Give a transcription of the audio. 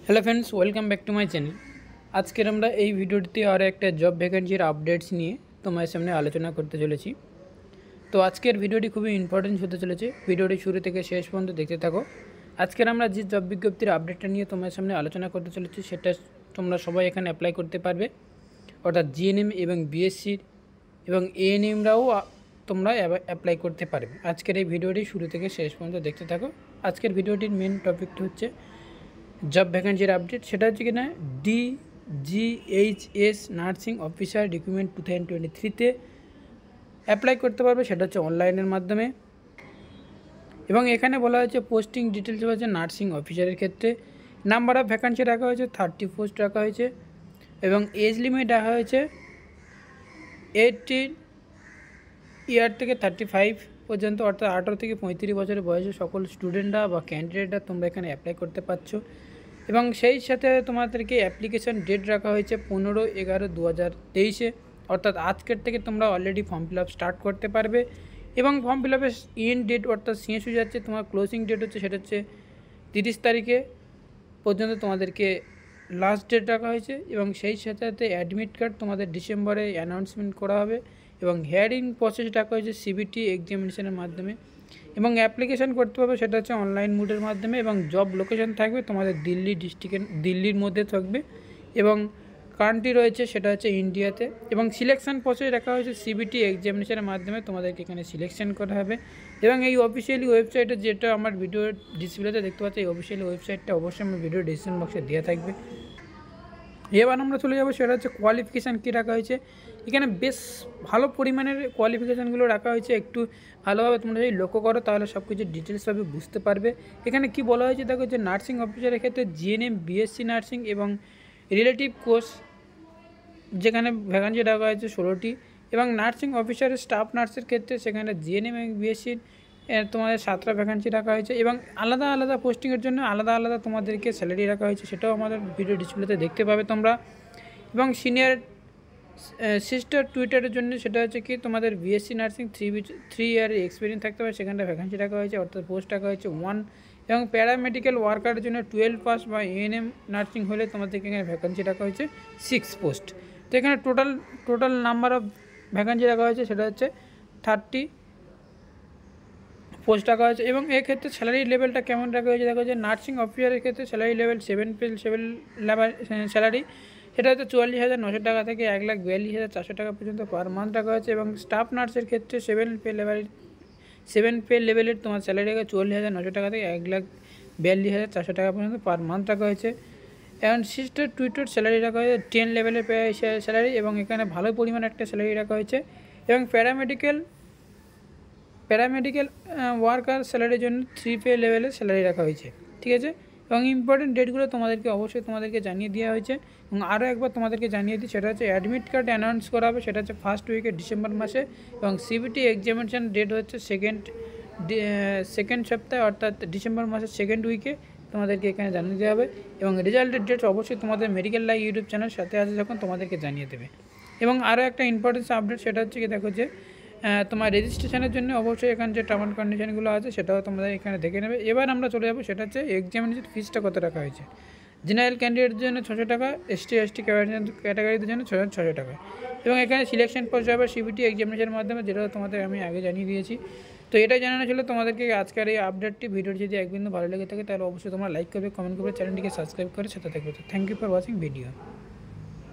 Hello friends, welcome back to my channel. আজকের আমরা এই ভিডিওটিতে আরও একটা জব ভ্যাকেন্সির আপডেটস নিয়ে তোমার সামনে আলোচনা করতে চলেছি। তো আজকের ভিডিওটি খুবই ইম্পর্টেন্ট হতে চলেছে। ভিডিওটি শুরু থেকে শেষ পর্যন্ত দেখতে থাকো। আজকের আমরা যে জব বিজ্ঞপ্তির আপডেটটা নিয়ে তোমার সামনে আলোচনা করতে চলেছি সেটা তোমরা সবাই এখানে অ্যাপ্লাই করতে পারবে, অর্থাৎ জিএনএম এবং বিএসসির এবং এএনএমরাও তোমরা অ্যাপ্লাই করতে পারবে। আজকের এই ভিডিওটি শুরু থেকে শেষ পর্যন্ত দেখতে থাকো। আজকের ভিডিওটির মেন টপিকটা হচ্ছে জব ভ্যাকেন্সির আপডেট। সেটা হচ্ছে কিনা DGHS নার্সিং অফিসার রিক্রুটমেন্ট 2023-তে অ্যাপ্লাই করতে পারবে, সেটা হচ্ছে অনলাইনের মাধ্যমে। এবং এখানে বলা হয়েছে পোস্টিং ডিটেলস হচ্ছে নার্সিং অফিসারের ক্ষেত্রে নাম্বার অফ ভ্যাকেন্সি রাখা হয়েছে 30 পোস্ট রাখা হয়েছে এবং এজ লিমিট রাখা হয়েছে 18 ইয়ার থেকে 35 পর্যন্ত, অর্থাৎ 18 থেকে 35 বছরের বয়সে সকল স্টুডেন্টরা বা ক্যান্ডিডেটরা তোমরা এখানে অ্যাপ্লাই করতে পারছো। এবং সেই সাথে তোমাদেরকে অ্যাপ্লিকেশন ডেট রাখা হয়েছে 15/11/2023-এ, অর্থাৎ আজকের থেকে তোমরা already form fill up start করতে পারবে। এবং ফর্ম ফিল আপের এন্ড ডেট অর্থাৎ শেষ হয়ে যাচ্ছে, তোমার ক্লোজিং ডেট হচ্ছে সেটা হচ্ছে 30 তারিখে পর্যন্ত তোমাদেরকে লাস্ট ডেট রাখা হয়েছে। এবং সেই সাথে সাথে অ্যাডমিট কার্ড তোমাদের ডিসেম্বরে অ্যানাউন্সমেন্ট করা হবে। এবং হিয়ারিং প্রসেস রাখা হয়েছে সিবিটি এক্সামিনেশনের মাধ্যমে। এবং অ্যাপ্লিকেশান করতে পারবে সেটা হচ্ছে অনলাইন মোডের মাধ্যমে। এবং জব লোকেশন থাকবে তোমাদের দিল্লির মধ্যে থাকবে এবং কান্ট্রি রয়েছে সেটা হচ্ছে ইন্ডিয়াতে। এবং সিলেকশন প্রসেস রাখা হয়েছে সিবিটি এক্সামিনেশনের মাধ্যমে, তোমাদেরকে এখানে সিলেকশন করা হবে। এবং এই অফিসিয়ালি ওয়েবসাইটে, যেটা আমার ভিডিও ডিসপ্লেতে দেখতে পাচ্ছি, এই অফিসিয়ালি ওয়েবসাইটটা অবশ্যই আমার ভিডিও ডিসক্রিপশন বক্সে দেওয়া থাকবে। এবার আমরা চলে যাবো, সেটা হচ্ছে কোয়ালিফিকেশান কী রাখা হয়েছে। এখানে বেশ ভালো পরিমাণের কোয়ালিফিকেশানগুলো রাখা হয়েছে। একটু ভালোভাবে তোমরা যদি লক্ষ্য করো তাহলে সব কিছু ডিটেলসভাবে বুঝতে পারবে। এখানে কি বলা হয়েছে দেখো, যে নার্সিং অফিসারের ক্ষেত্রে জিএনএম বিএসসি নার্সিং এবং রিলেটিভ কোর্স, যেখানে ভ্যাকান্সি রাখা হয়েছে 16টি। এবং নার্সিং অফিসারের স্টাফ নার্সের ক্ষেত্রে সেখানে জিএনএম এবং বিএসসির তোমাদের 7টা ভ্যাকান্সি রাখা হয়েছে। এবং আলাদা আলাদা পোস্টিংয়ের জন্য আলাদা আলাদা তোমাদেরকে স্যালারি রাখা হয়েছে, সেটাও আমাদের ভিডিও ডিসপ্লেতে দেখতে পাবে তোমরা। এবং সিনিয়র সিস্টার টুইটারের জন্য সেটা হচ্ছে কি তোমাদের বিএসসি নার্সিং 3 ইয়ারের এক্সপিরিয়েন্স থাকতে হবে, সেখানটা ভ্যাকান্সি রাখা হয়েছে, অর্থাৎ পোস্ট রাখা হয়েছে 1। এবং প্যারামেডিক্যাল ওয়ার্কারের জন্য 12 পাস বা এএনএম নার্সিং হলে তোমাদেরকে এখানে ভ্যাকান্সি রাখা হয়েছে 6 পোস্ট। তো এখানে টোটাল নাম্বার অফ ভ্যাকান্সি রাখা হয়েছে সেটা হচ্ছে 30 পোস্ট রাখা হয়েছে। এবং এক্ষেত্রে স্যালারি লেভেলটা কেমন রাখা হয়েছে দেখো, যে নার্সিং অফিসারের ক্ষেত্রে স্যালারি লেভেল 7 লেভেল স্যালারি, সেটা হচ্ছে 44,900 টাকা থেকে 1,42,400 টাকা পর্যন্ত পার মান্থ রাখা হয়েছে। এবং স্টাফ নার্সের ক্ষেত্রে 7 পে লেভেলের তোমার স্যালারি রাখা 44,900 টাকা থেকে 1,42,400 টাকা পর্যন্ত পার মান্থ রাখা হয়েছে। এবং সিস্টার টুইটার স্যালারি রাখা হয়েছে 10 লেভেলের স্যালারি, এবং এখানে ভালো পরিমাণে একটা স্যালারি রাখা হয়েছে। এবং প্যারামেডিক্যাল ওয়ার্কার স্যালারির জন্য 3 পে লেভেলের স্যালারি রাখা হয়েছে, ঠিক আছে। এবং ইম্পর্টেন্ট ডেটগুলো তোমাদেরকে জানিয়ে দেওয়া হয়েছে। এবং আরও একবার তোমাদেরকে জানিয়ে দিই, সেটা হচ্ছে অ্যাডমিট কার্ড অ্যানাউন্স করা হবে, সেটা হচ্ছে ফার্স্ট উইকে ডিসেম্বর মাসে। এবং সিবিটি এক্সামিনেশন ডেট হচ্ছে সেকেন্ড সপ্তাহে, অর্থাৎ ডিসেম্বর মাসের সেকেন্ড উইকে তোমাদেরকে এখানে জানিয়ে দেওয়া হবে। এবং রেজাল্টের ডেট অবশ্যই তোমাদের মেডিকেল লাইভ ইউটিউব চ্যানেল সাথে আছে যখন তোমাদেরকে জানিয়ে দেবে। এবং আরও একটা ইম্পর্টেন্স আপডেট, সেটা হচ্ছে কি দেখো, যে তোমার রেজিস্ট্রেশনের জন্য অবশ্যই এখানে যে টার্ম অ্যান্ড কন্ডিশনগুলো আছে সেটাও তোমাদের এখানে দেখে নেবে। এবার আমরা চলে যাবো, সেটা হচ্ছে এক্সামিনেশন ফিসটা কত রাখা হয়েছে। জেনারেল ক্যান্ডিডেটের জন্য 600 টাকা, এসটি ক্যাটাগরিদের জন্য 600 টাকা। এবং এখানে সিলেকশন প্রসেস হবে সিবিটি এক্সামিনেশনের মাধ্যমে, যেটা তোমাদের আমি আগে জানিয়ে দিয়েছি। তো এটাই জানানো ছিল তোমাদেরকে আজকের এই আপডেটটি। ভিডিওটি যদি এক বিন্দু ভালো লেগে থাকে তাহলে অবশ্যই তোমরা লাইক করবে, কমেন্ট করবে, চ্যানেলটিকে সাবস্ক্রাইব করে সাথে থাকবে। তো thank you for watching video.